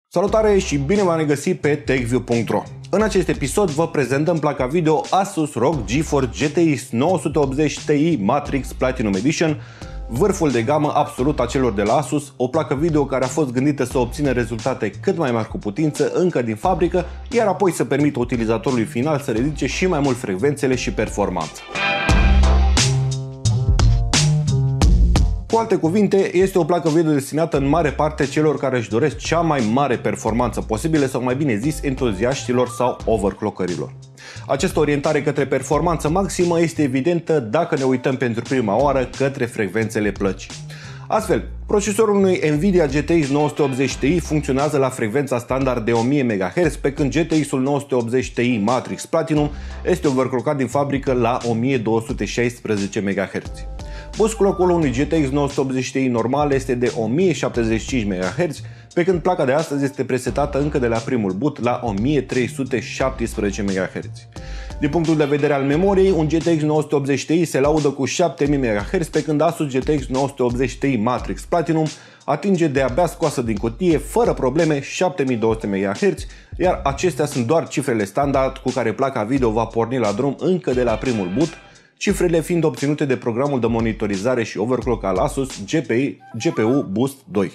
Salutare și bine v-am regăsit pe TechView.ro. În acest episod vă prezentăm placa video Asus ROG GeForce GTX 980 Ti Matrix Platinum Edition, vârful de gamă absolut a celor de la Asus, o placă video care a fost gândită să obțină rezultate cât mai mari cu putință încă din fabrică, iar apoi să permită utilizatorului final să ridice și mai mult frecvențele și performanța. Cu alte cuvinte, este o placă video destinată în mare parte celor care își doresc cea mai mare performanță posibilă sau mai bine zis entuziaștilor sau overclockerilor. Această orientare către performanță maximă este evidentă dacă ne uităm pentru prima oară către frecvențele plăcii. Astfel, procesorul unui Nvidia GTX 980 Ti funcționează la frecvența standard de 1000 MHz, pe când GTX-ul 980 Ti Matrix Platinum este overclockat din fabrică la 1216 MHz. Boost clock-ul unui GTX 980 Ti normal este de 1075 MHz, pe când placa de astăzi este presetată încă de la primul boot la 1317 MHz. Din punctul de vedere al memoriei, un GTX 980 Ti se laudă cu 7000 MHz, pe când Asus GTX 980 Ti Matrix Platinum atinge de-abia scoasă din cutie, fără probleme, 7200 MHz, iar acestea sunt doar cifrele standard cu care placa video va porni la drum încă de la primul boot, cifrele fiind obținute de programul de monitorizare și overclock al Asus GPU Boost 2.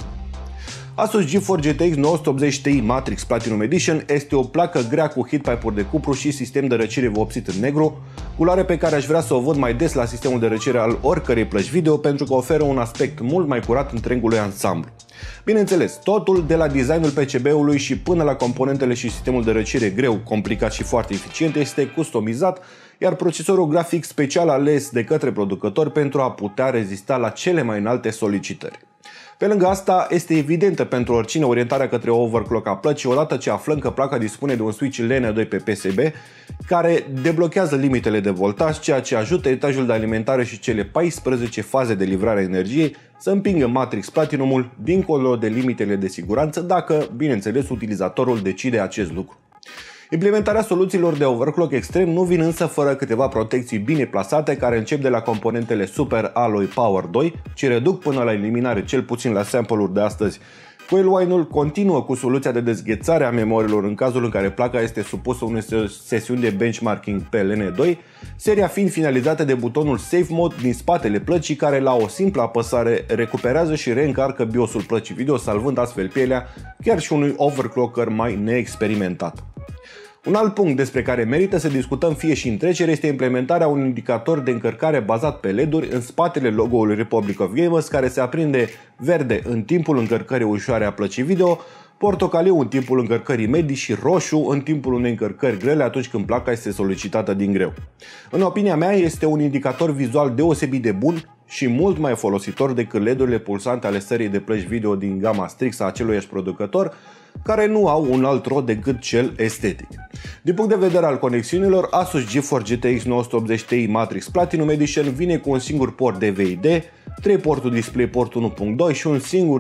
Asus GeForce GTX 980 Ti Matrix Platinum Edition este o placă grea cu heatpipe-uri de cupru și sistem de răcire vopsit în negru, culoare pe care aș vrea să o văd mai des la sistemul de răcire al oricărei plăci video pentru că oferă un aspect mult mai curat întregului ansamblu. Bineînțeles, totul de la designul PCB-ului și până la componentele și sistemul de răcire greu, complicat și foarte eficient este customizat, iar procesorul grafic special ales de către producători pentru a putea rezista la cele mai înalte solicitări. Pe lângă asta, este evidentă pentru oricine orientarea către overclock a plăcii odată ce aflăm că placa dispune de un switch LN2 pe PSB care deblochează limitele de voltaj, ceea ce ajută etajul de alimentare și cele 14 faze de livrare a energiei să împingă Matrix Platinumul dincolo de limitele de siguranță dacă, bineînțeles, utilizatorul decide acest lucru. Implementarea soluțiilor de overclock extrem nu vin însă fără câteva protecții bine plasate care încep de la componentele Super Alloy Power 2, ce reduc până la eliminare cel puțin la sample-uri de astăzi. Coilwine-ul continuă cu soluția de dezghețare a memoriilor în cazul în care placa este supusă unei sesiuni de benchmarking pe LN2, seria fiind finalizată de butonul Safe Mode din spatele plăcii care la o simplă apăsare recuperează și reîncarcă BIOS-ul plăcii video, salvând astfel pielea chiar și unui overclocker mai neexperimentat. Un alt punct despre care merită să discutăm fie și în trecere este implementarea unui indicator de încărcare bazat pe LED-uri în spatele logo-ului Republic of Gamers, care se aprinde verde în timpul încărcării ușoare a plăcii video, portocaliu în timpul încărcării medii și roșu în timpul unei încărcări grele atunci când placa este solicitată din greu. În opinia mea, este un indicator vizual deosebit de bun și mult mai folositor decât LED-urile pulsante ale serii de plăci video din gama Strix a aceluiași producător, care nu au un alt rod decât cel estetic. Din punct de vedere al conexiunilor, Asus GeForce GTX 980 Ti Matrix Platinum Edition vine cu un singur port DVI-D, 3 porturi DisplayPort 1.2 și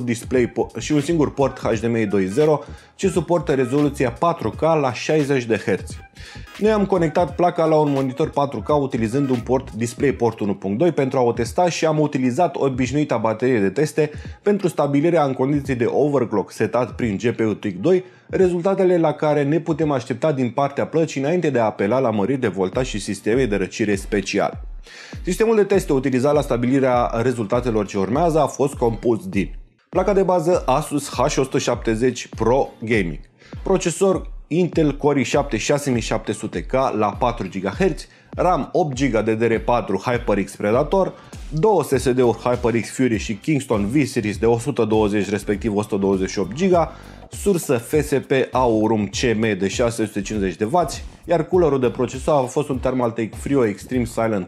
un singur port HDMI 2.0, ce suportă rezoluția 4K la 60 de Hz. Noi am conectat placa la un monitor 4K utilizând un port DisplayPort 1.2 pentru a o testa și am utilizat obișnuita baterie de teste pentru stabilirea în condiții de overclock setat prin GPU TWIC 2, rezultatele la care ne putem aștepta din partea plăcii înainte de a apela la măriri de voltaj și sisteme de răcire speciale. Sistemul de teste utilizat la stabilirea rezultatelor ce urmează a fost compus din placa de bază Asus H170 Pro Gaming, procesor Intel Core i7 6700K la 4 GHz, RAM 8 GB DDR4 HyperX Predator, două SSD-uri HyperX Fury și Kingston V-Series de 120 respectiv 128 GB, sursă FSP Aurum CM de 650W, iar coolerul de procesor a fost un Thermaltake Frio Extreme Silent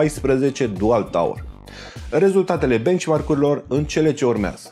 14 Dual Tower. Rezultatele benchmark-urilor în cele ce urmează.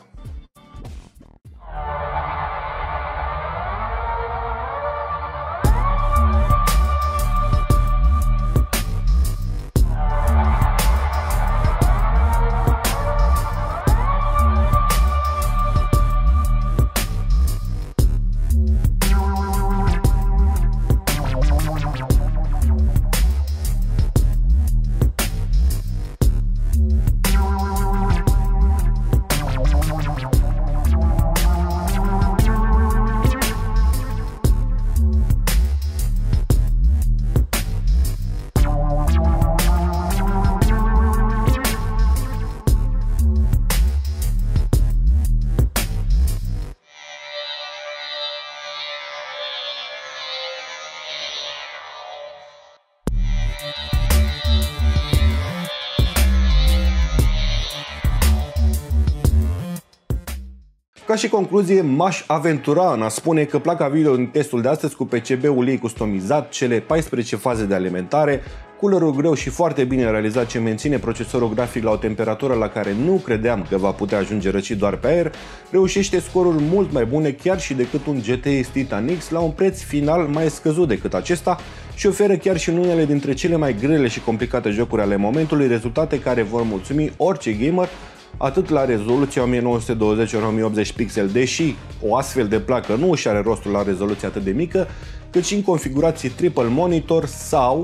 Ca și concluzie, m-aș aventura în a spune că placa video în testul de astăzi cu PCB-ul ei customizat, cele 14 faze de alimentare, coolerul greu și foarte bine realizat ce menține procesorul grafic la o temperatură la care nu credeam că va putea ajunge răcit doar pe aer, reușește scoruri mult mai bune chiar și decât un GTX Titan X la un preț final mai scăzut decât acesta și oferă chiar și în unele dintre cele mai grele și complicate jocuri ale momentului rezultate care vor mulțumi orice gamer, atât la rezoluția 1920x1080 pixel, deși o astfel de placă nu își are rostul la rezoluție atât de mică, cât și în configurații triple monitor sau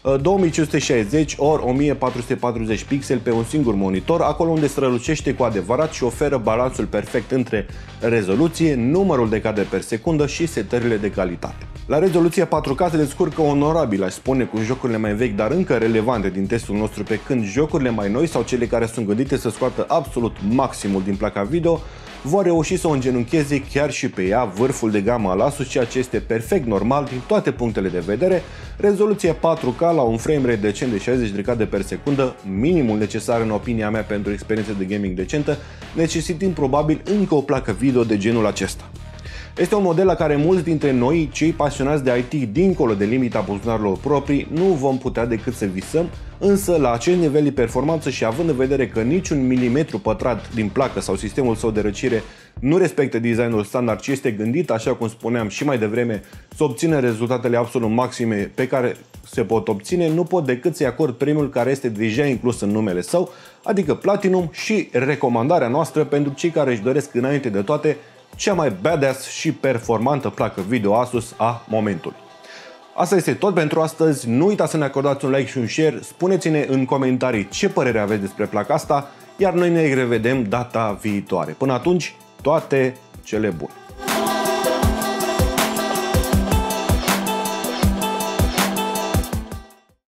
2560 ori 1440 pixel pe un singur monitor, acolo unde strălucește cu adevărat și oferă balansul perfect între rezoluție, numărul de cadre per secundă și setările de calitate. La rezoluția 4K se descurcă onorabil, aș spune, cu jocurile mai vechi, dar încă relevante din testul nostru, pe când jocurile mai noi sau cele care sunt gândite să scoată absolut maximul din placa video vor reuși să o îngenuncheze chiar și pe ea, vârful de gamă al Asus, ceea ce este perfect normal din toate punctele de vedere. Rezoluția 4K la un frame rate decent de 60 de cadre per secundă, minimul necesar în opinia mea pentru experiență de gaming decentă, necesitând probabil încă o placă video de genul acesta. Este un model la care mulți dintre noi, cei pasionați de IT dincolo de limita buzunarelor proprii, nu vom putea decât să visăm, însă la acest nivel de performanță și având în vedere că niciun milimetru pătrat din placă sau sistemul său de răcire nu respectă designul standard, ci este gândit, așa cum spuneam și mai devreme, să obțină rezultatele absolut maxime pe care se pot obține, nu pot decât să-i acord premiul care este deja inclus în numele său, adică Platinum, și recomandarea noastră pentru cei care își doresc înainte de toate cea mai badass și performantă placă video Asus a momentului. Asta este tot pentru astăzi, nu uitați să ne acordați un like și un share, spuneți-ne în comentarii ce părere aveți despre placa asta, iar noi ne revedem data viitoare. Până atunci, toate cele bune!